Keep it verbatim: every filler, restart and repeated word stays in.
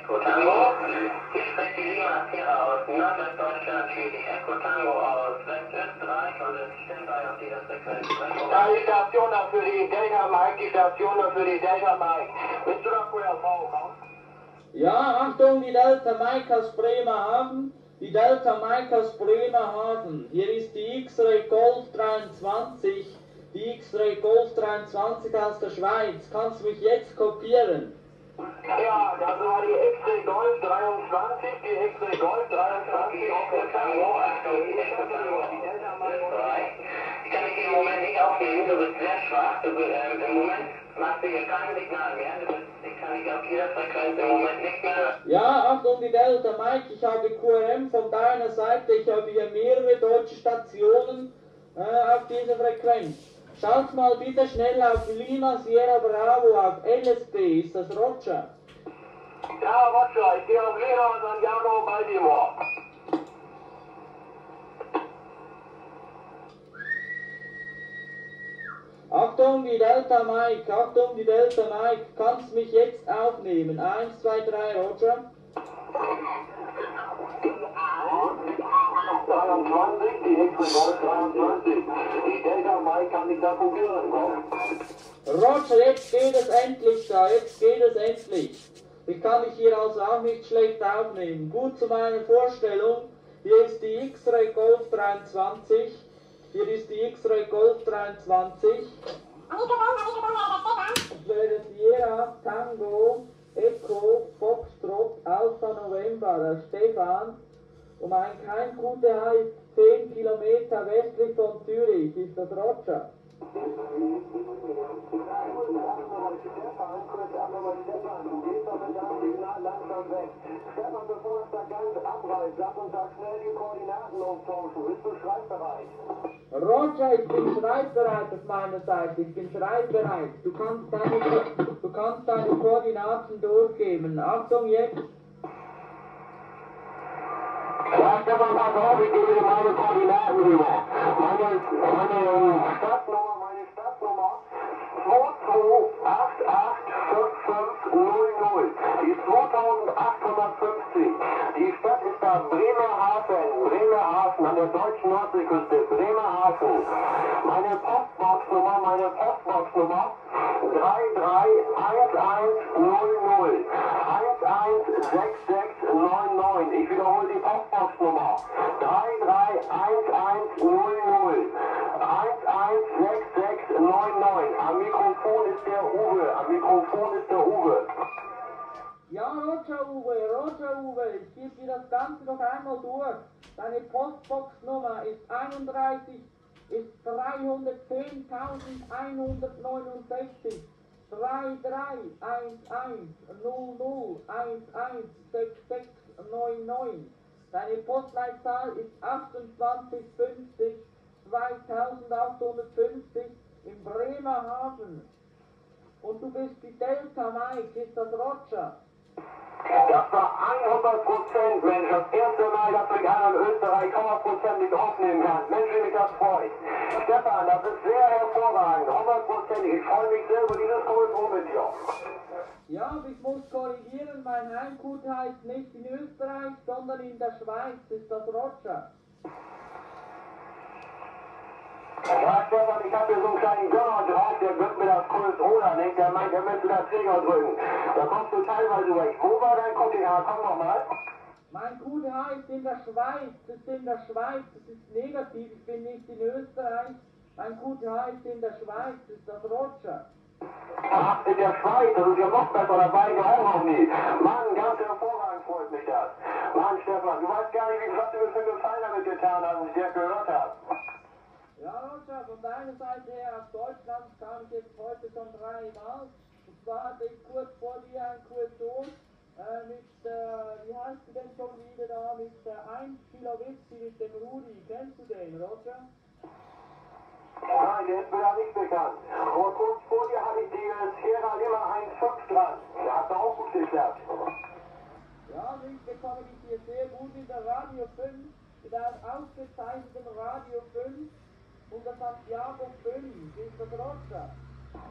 Echo Tango. Ich spreche Lima Sierra aus Nordwestdeutschland für die Echo Tango aus Westösterreich und es stimmt bei auf dieser Frequenz. Ja, die Station da für die Delta Mike, die Station da für die Delta Mike. Bist du da Q R V, komm? Ja, Achtung, die Delta Mike aus Bremerhaven. Die Delta Mike aus Bremerhaven. Hier ist die X-Ray Golf dreiundzwanzig. Die X-Ray Golf dreiundzwanzig aus der Schweiz. Kannst du mich jetzt kopieren? Ja, das war die X-Ray Golf dreiundzwanzig, die X-Ray Golf dreiundzwanzig. Echo Tango, Achtung, die Echo Tango aus Österreich. Ich kann dich im Moment nicht aufnehmen, du bist sehr schwach. Du, ähm, Im Moment machst du hier kein Signal mehr. Du bist, ich kann dich auf dieser Frequenz im Moment nicht mehr. Ja, Achtung, die Delta Mike, ich habe Q R M von deiner Seite, ich habe hier mehrere deutsche Stationen äh, auf dieser Frequenz. Schaut mal bitte schnell auf Lima Sierra Bravo, auf L S B, ist das Roger? Ja, Roger, ich gehe auf Lima Santiago Baltimore. Achtung, die Delta Mike, Achtung, die Delta Mike, kannst mich jetzt aufnehmen? eins, zwei, drei, Roger. dreiundzwanzig, die X-Ray Golf dreiundzwanzig. Die Delta Mike kann dich da probieren, komm. Roger, jetzt geht es endlich da, jetzt geht es endlich. Ich kann dich hier also auch nicht schlecht aufnehmen. Gut zu meiner Vorstellung, hier ist die X-Ray Golf dreiundzwanzig. Hier ist die X-Ray Golf dreiundzwanzig. Ich wäre Sierra Tango Echo Foxtrot Alpha November, der Stefan. Und mein Kein Q T H ist zehn Kilometer westlich von Zürich. Ist das Roger? Stefan, bevor es da ganz abreißt, sag uns da schnell die Koordinaten austauschen. Bist du schreibbereit? Roger, ich bin schreibbereit auf meiner Seite. Ich bin schreibbereit. Du kannst deine, du kannst deine Koordinaten durchgeben. Achtung jetzt. Ja, Stefan, pass auf, ich gebe dir meine Koordinaten rüber. Meine, meine Stadtnummer, meine Stadtnummer zwei zwei acht acht fünf fünf null null. Die ist zweitausendachthundertfünfzig. Die Stadt ist da Bremerhaven, Bremerhaven an der deutschen Nordseeküste, Bremerhaven. Meine Postboxnummer, meine Postboxnummer drei drei eins eins null null eins eins sechs sechs neun neun. Ich wiederhole die Postboxnummer drei drei eins eins null null eins eins sechs sechs neun neun. Am Mikrofon ist der Uwe, am Mikrofon ist der Uwe. Ja, Roger Uwe, Roger Uwe, ich gebe dir das Ganze noch einmal durch. Deine Postboxnummer ist einunddreißig, ist dreihundertzehntausendeinhundertneunundsechzig. drei drei eins eins null null eins eins sechs sechs neun neun. Deine Postleitzahl ist achtundzwanzig fünfzig zweitausendachthundertfünfzig in Bremerhaven. Und du bist die Delta Mike, ist das Roger? Das war hundert Prozent, Mensch, das erste Mal, dass ich einen in Österreich hundertprozentig aufnehmen kann. Mensch, wie mich das freut. Stefan, das ist sehr hervorragend, hundertprozentig. Ich freue mich sehr über dieses Kultur mit dir. Ja, aber ich muss korrigieren, mein Heimgut heißt nicht in Österreich, sondern in der Schweiz, ist das Roger? Ja, Stefan, ich habe hier so einen kleinen Gönner drauf, der gönnt mir das Kurs Oder nicht, der meint, der müsste das Finger drücken. Da kommst du teilweise weg. Wo war dein Q T H? Komm noch mal. Mein Q T H ist in der Schweiz, ist in der Schweiz, das ist negativ, ich bin nicht in Österreich. Mein Q T H ist in der Schweiz, ist das Roger? Ach, in der Schweiz, das ist ja noch besser, da war ich auch noch nie. Mann, ganz hervorragend freut mich das. Mann, Stefan, du weißt gar nicht, wie was du mir für einen Gefallen damit getan hast, als ich dir gehört habe. Ja, Roger, von deiner Seite her aus Deutschland kam ich jetzt heute schon dreimal. Und zwar hatte ich kurz vor dir ein Q S O äh, mit, äh, wie heißt du denn schon wieder da, mit äh, eins Kilo Whisky mit dem Rudi. Kennst du den, Roger? Nein, der ist mir ja nicht bekannt. Aber kurz vor dir hatte ich die Sierra Lima eins fünf dran. Der hat auch gut geklappt. Ja, also ich bekomme dich hier sehr gut in der Radio fünf, mit einem ausgezeichneten Radio fünf und der Santiago fünf. Ist das Roger?